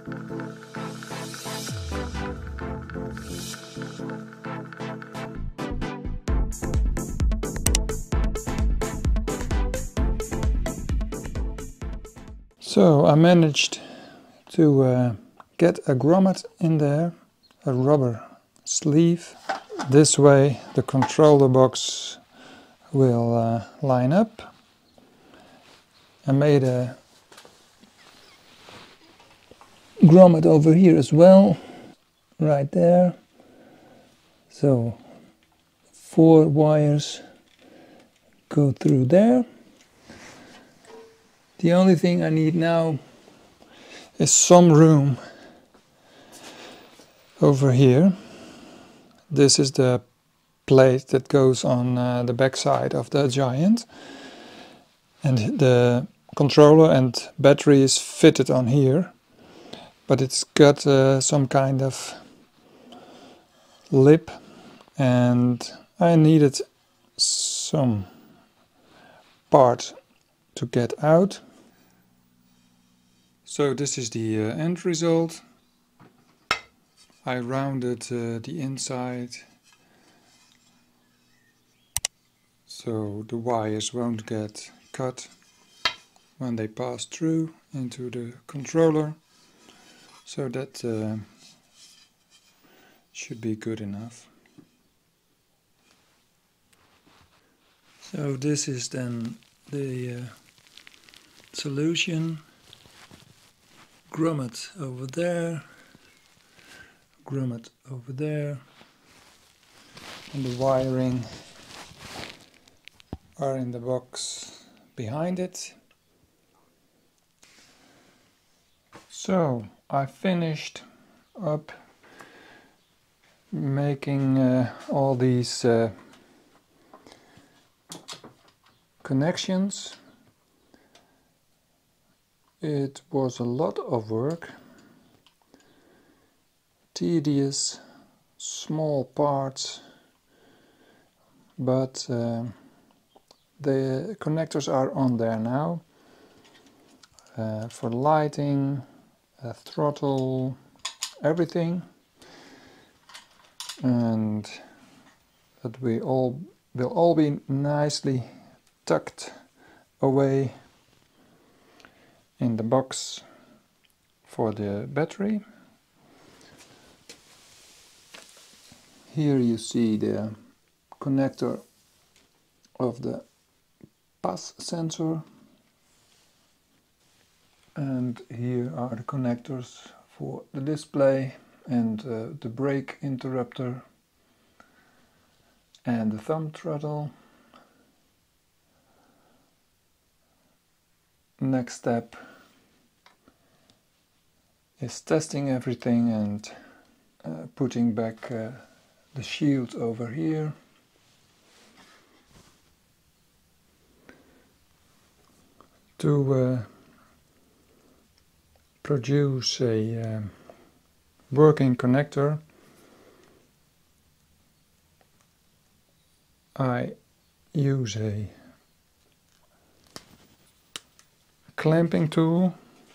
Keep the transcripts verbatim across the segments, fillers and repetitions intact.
So I managed to uh, get a grommet in there, a rubber sleeve. This way the controller box will uh, line up. I made a grommet over here as well, right there. So four wires go through there. The only thing I need now is some room over here. This is the plate that goes on uh, the back side of the Giant, and the controller and battery is fitted on here, but it's got uh, some kind of lip, and I needed some part to get out. So this is the uh, end result. I rounded uh, the inside so the wires won't get cut when they pass through into the controller, so that uh, should be good enough. So this is then the uh, solution. Grommet over there, grommet over there, and the wiring are in the box behind it. So I finished up making uh, all these uh, connections. It was a lot of work, tedious, small parts, but uh, the connectors are on there now uh, for lighting, uh, throttle, everything, and that we all will all be nicely tucked away in the box for the battery. Here you see the connector of the pass sensor, and here are the connectors for the display and uh, the brake interrupter and the thumb throttle. Next step is testing everything and uh, putting back uh, the shield over here. To uh, produce a uh, working connector, I use a clamping tool,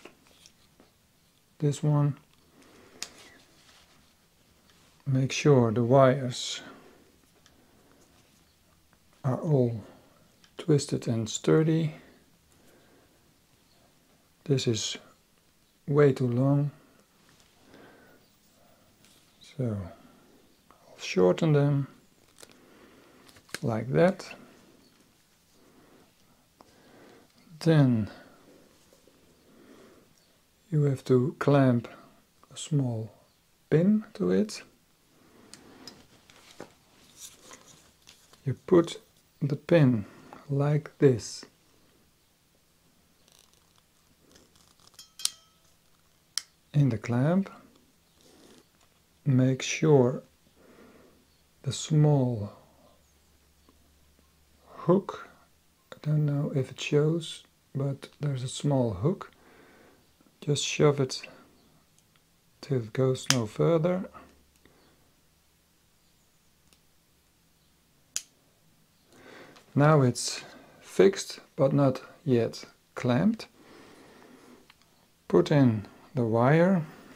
this one. Make sure the wires are all twisted and sturdy. This is way too long, so I'll shorten them like that. Then you have to clamp a small pin to it. You put the pin like this in the clamp. Make sure the small hook, I don't know if it shows, but there's a small hook. Just shove it till it goes no further. Now it's fixed but not yet clamped. Put in the wire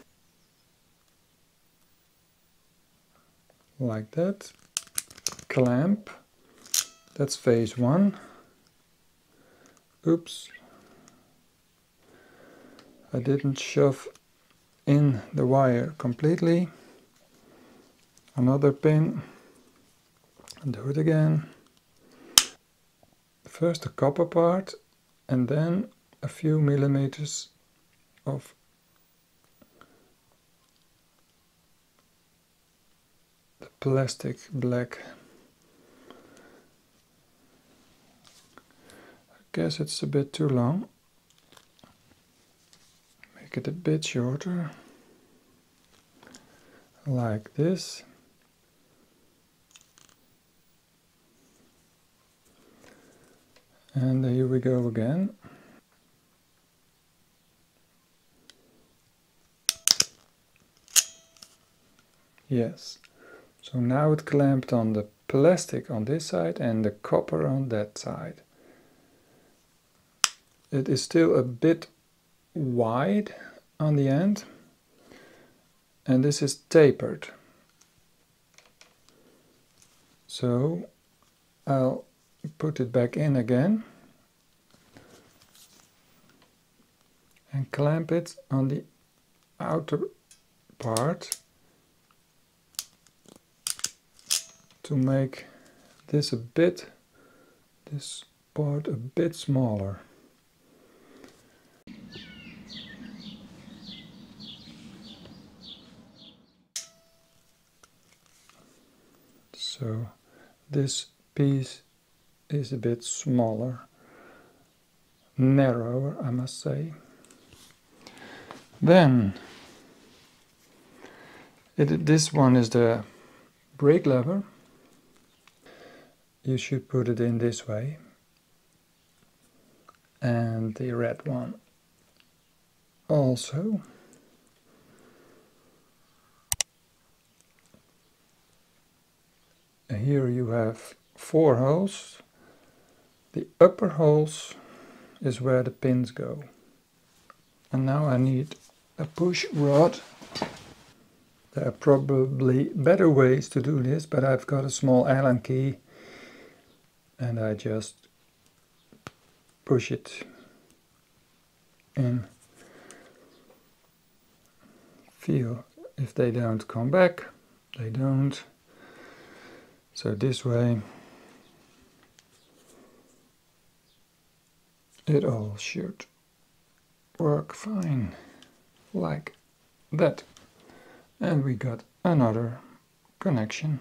like that. Clamp, that's phase one. Oops, I didn't shove in the wire completely. Another pin, and do it again. First the copper part and then a few millimeters of the plastic black. I guess it's a bit too long. Make it a bit shorter, like this. And here we go again. Yes. So now it clamped on the plastic on this side and the copper on that side. It is still a bit wide on the end, and this is tapered. So I'll put it back in again and clamp it on the outer part to make this a bit, this part a bit smaller. So this piece is a bit smaller, narrower, I must say. Then it, this one is the brake lever. You should put it in this way, and the red one also. And here you have four holes. The upper holes is where the pins go. And now I need a push rod. There are probably better ways to do this, but I've got a small Allen key and I just push it in. Feel if they don't come back. They don't. So this way it all should work fine, like that. And we got another connection.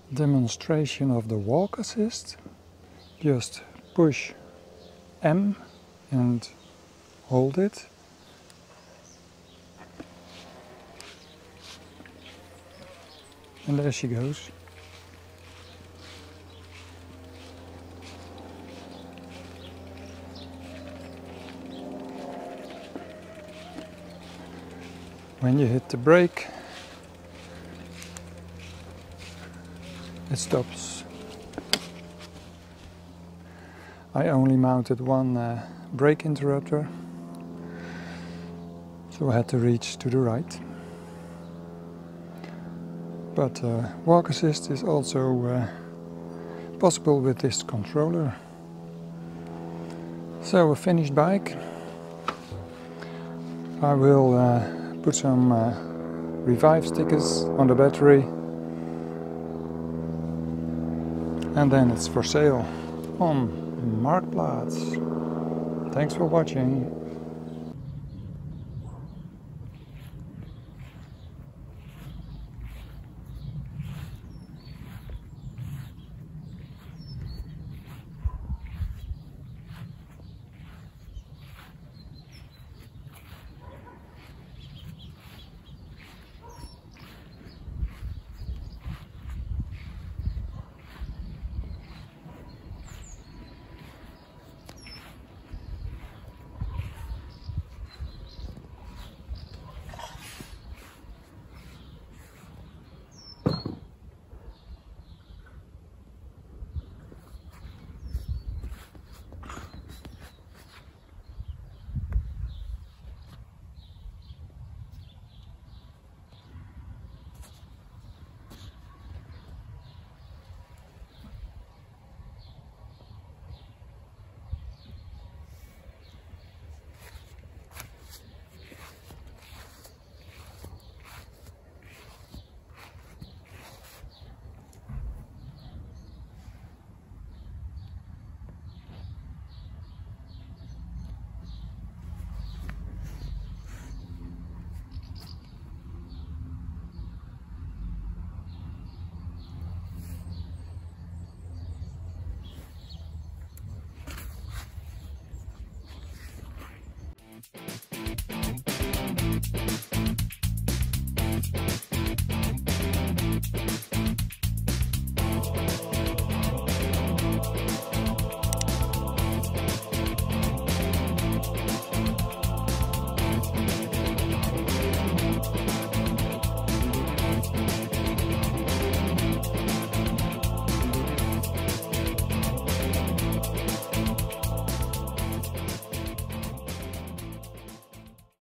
Demonstration of the walk assist. Just push M and hold it. And there she goes. When you hit the brake, it stops. I only mounted one uh, brake interrupter, so I had to reach to the right. But uh, walk assist is also uh, possible with this controller. So a finished bike. I will uh, put some uh, Revive stickers on the battery, and then it's for sale on Marktplaats. Thanks for watching.